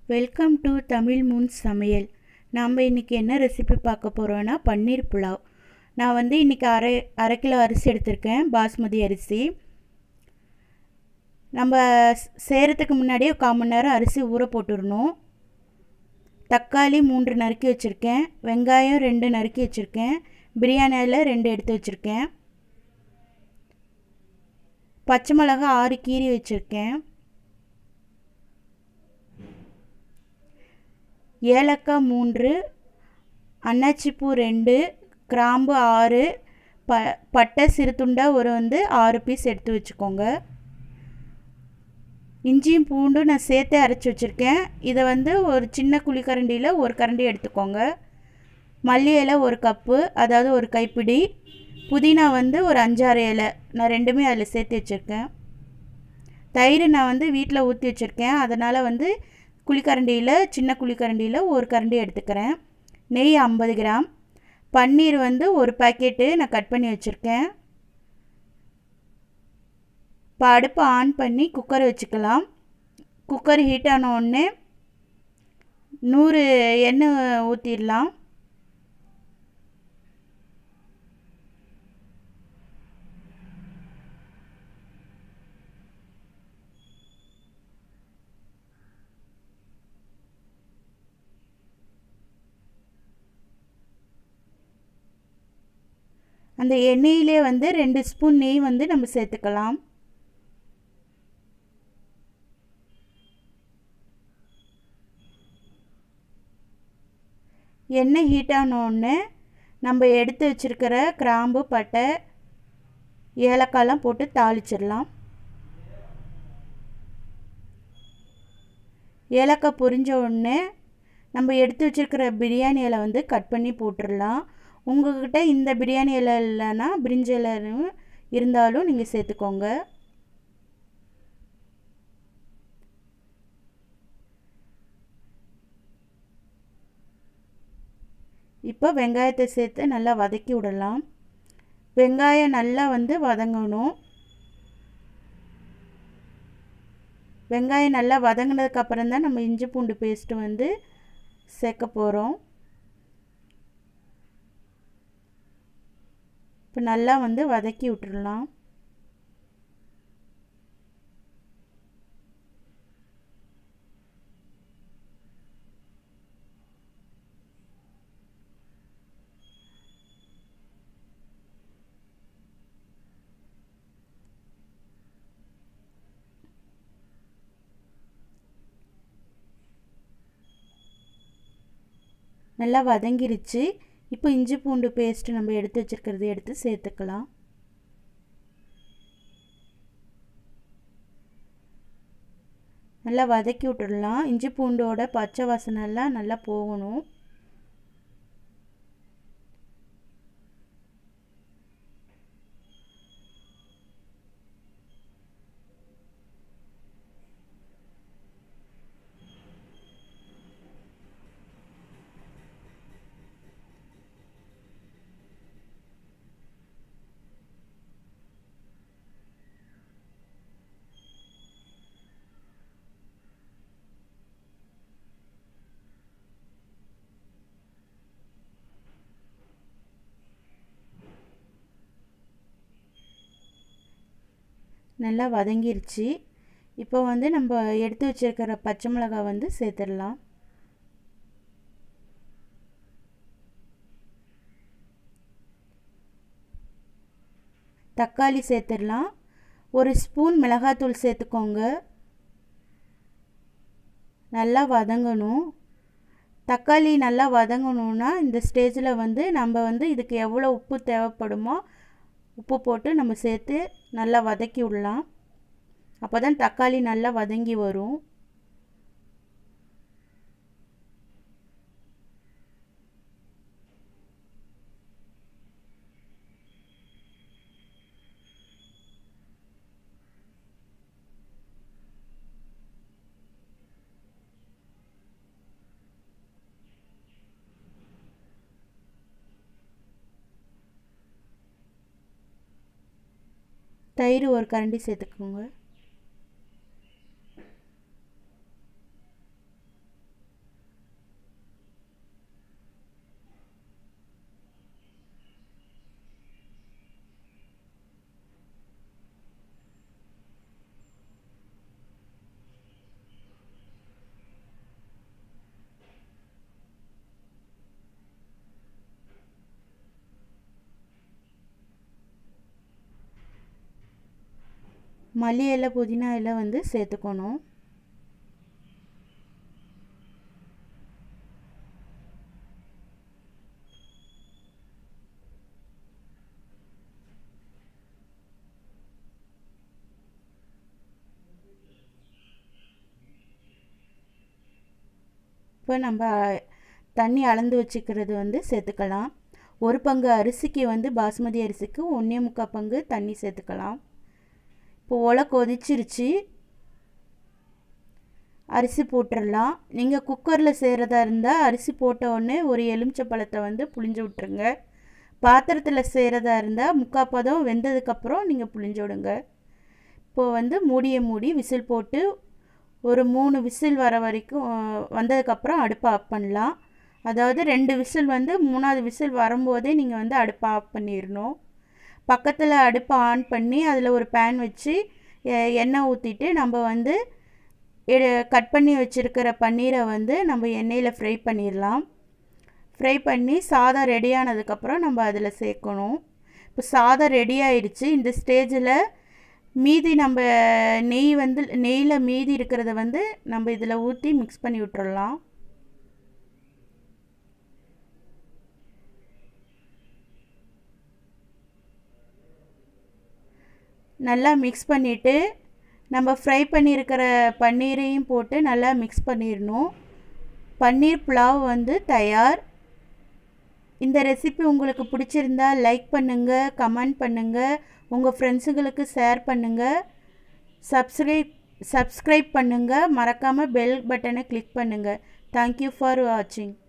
Welcome to Tamil முன் சமையல். நாம் இன்றைக்கி என்ன ரெசிபி பார்க்க போகிறோன்னா பன்னீர் புலாவ். நான் வந்து இன்றைக்கி அரை கிலோ அரிசி எடுத்திருக்கேன், பாஸ்மதி அரிசி. நம்ம செய்கிறதுக்கு முன்னாடியே 1/4 மணி நேரம் அரிசி ஊற போட்டுடணும். தக்காளி 3 நறுக்கி வச்சுருக்கேன், வெங்காயம் 2 நறுக்கி வச்சுருக்கேன், பிரியாணியில் 2 எடுத்து வச்சுருக்கேன், பச்சை மிளகா 6 கீரி வச்சுருக்கேன், ஏலக்காய் 3, அன்னாச்சிப்பூ 2, கிராம்பு 6, பட்டை சிறு துண்டை ஒரு 6 பீஸ் எடுத்து வச்சுக்கோங்க. இஞ்சியும் பூண்டும் நான் சேர்த்தே அரைச்சி வச்சுருக்கேன். இதை ஒரு சின்ன குழிக்கரண்டியில் 1 கரண்டி எடுத்துக்கோங்க. மல்லி இலை 1 கப்பு, அதாவது 1 கைப்பிடி. புதினா ஒரு 5-6 இலை, நான் 2மே அதில் சேர்த்து வச்சுருக்கேன். தயிர் நான் வீட்டில் ஊற்றி வச்சுருக்கேன், அதனால் குழிக்கரண்டியில், சின்ன குழிக்கரண்டியில் 1 கரண்டி எடுத்துக்கிறேன். நெய் 50 கிராம். பன்னீர் 1 பாக்கெட்டு நான் கட் பண்ணி வச்சுருக்கேன். இப்போ அடுப்பை ஆன் பண்ணி குக்கரை வச்சுக்கலாம். குக்கர் ஹீட் ஆன உடனே 100 எண்ணெய் ஊற்றிடலாம். அந்த எண்ணெயிலே 2 ஸ்பூன் நெய் நம்ம சேர்த்துக்கலாம். எண்ணெய் ஹீட் ஆனோடனே நம்ம எடுத்து வச்சுருக்கிற கிராம்பு, பட்டை, ஏலக்காய்லாம் போட்டு தாளிச்சிடலாம். ஏலக்காய் பொரிஞ்ச உடனே நம்ம எடுத்து வச்சுருக்கிற பிரியாணி இலை கட் பண்ணி போட்டுடலாம். உங்கள்கிட்ட இந்த பிரியாணி இலை இல்லைன்னா பிரிஞ்சி இலை இருந்தாலும் நீங்கள் சேர்த்துக்கோங்க. இப்போ வெங்காயத்தை சேர்த்து நல்லா வதக்கி விடலாம். வெங்காயம் நல்லா வதங்கணும். வெங்காயம் நல்லா வதங்கினதுக்கப்புறம் தான் நம்ம இஞ்சி பூண்டு பேஸ்ட்டு சேர்க்க போகிறோம். இப்போ நல்லா வதக்கி விட்டுடலாம். நல்லா வதங்கிருச்சு. இப்போ இஞ்சி பூண்டு பேஸ்ட்டு நம்ம எடுத்து வச்சுருக்கிறது எடுத்து சேர்த்துக்கலாம். நல்லா வதக்கி விட்டுடலாம். இஞ்சி பூண்டோட பச்சை வாசனைலாம் நல்லா போகணும். நல்லா வதங்கிருச்சு. இப்போ நம்ம எடுத்து வச்சுருக்கிற பச்சை மிளகாய் சேர்த்துடலாம். தக்காளி சேர்த்துடலாம். 1 ஸ்பூன் மிளகாத்தூள் சேர்த்துக்கோங்க. நல்லா வதங்கணும். தக்காளி நல்லா வதங்கணுன்னா இந்த ஸ்டேஜில் நம்ம இதுக்கு எவ்வளோ உப்பு தேவைப்படுமோ உப்பு போட்டு நம்ம சேர்த்து நல்லா வதக்கி விடலாம். அப்போ தான் தக்காளி நல்லா வதங்கி வரும். தயிர் 1 கரண்டி சேர்த்துக்கோங்க. மல்லி இலை புதினா இலை வந்து சேர்த்துக்கணும். இப்போ நம்ம தண்ணி அளந்து வச்சுக்கிறது வந்து சேர்த்துக்கலாம். 1 பங்கு அரிசிக்கு வந்து பாஸ்மதி அரிசிக்கு 1.25 பங்கு தண்ணி சேர்த்துக்கலாம். இப்போ ஒலை கொதிச்சிருச்சு, அரிசி போட்டுடலாம். நீங்கள் குக்கரில் செய்கிறதா இருந்தால் அரிசி போட்ட உடனே ஒரு எலுமிச்சை பழத்தை வந்து புழிஞ்சு விட்டுருங்க. பாத்திரத்தில் செய்கிறதா இருந்தால் 3/4 பதம் வெந்ததுக்கப்புறம் நீங்கள் புழிஞ்சு விடுங்க. இப்போது வந்து மூடியை மூடி விசில் போட்டு ஒரு 3 விசில் வர வரைக்கும் வந்ததுக்கப்புறம் அடுப்பை ஆஃப் பண்ணலாம். அதாவது 2 விசில் வந்து 3ஆவது விசில் வரும்போதே நீங்கள் வந்து அடுப்பை ஆஃப் பண்ணிடணும். பக்கத்தில் அடுப்பை ஆன் பண்ணி அதில் ஒரு பேன் வச்சு எண்ணெய் ஊற்றிட்டு நம்ம வந்து கட் பண்ணி வச்சுருக்கிற பன்னீரை வந்து நம்ம எண்ணெயில் ஃப்ரை பண்ணிடலாம். ஃப்ரை பண்ணி சாதம் ரெடி ஆனதுக்கப்புறம் நம்ம அதில் சேர்க்கணும். இப்போ சாதம் ரெடி ஆயிடுச்சு. இந்த ஸ்டேஜில் மீதி நம்ம நெய்யில் மீதி இருக்கிறத வந்து நம்ம இதில் ஊற்றி மிக்ஸ் பண்ணி விட்டுறலாம். நல்லா மிக்ஸ் பண்ணிவிட்டு நம்ம ஃப்ரை பண்ணியிருக்கிற பன்னீரையும் போட்டு நல்லா மிக்ஸ் பண்ணிடணும். பன்னீர் புலாவ் வந்து தயார். இந்த ரெசிபி உங்களுக்கு பிடிச்சிருந்தா லைக் பண்ணுங்கள், கமெண்ட் பண்ணுங்கள், உங்கள் ஃப்ரெண்ட்ஸுங்களுக்கு ஷேர் பண்ணுங்கள், சப்ஸ்கிரைப் பண்ணுங்கள், மறக்காமல் பெல் பட்டனை கிளிக் பண்ணுங்கள். தேங்க்யூ ஃபார் வாட்சிங்.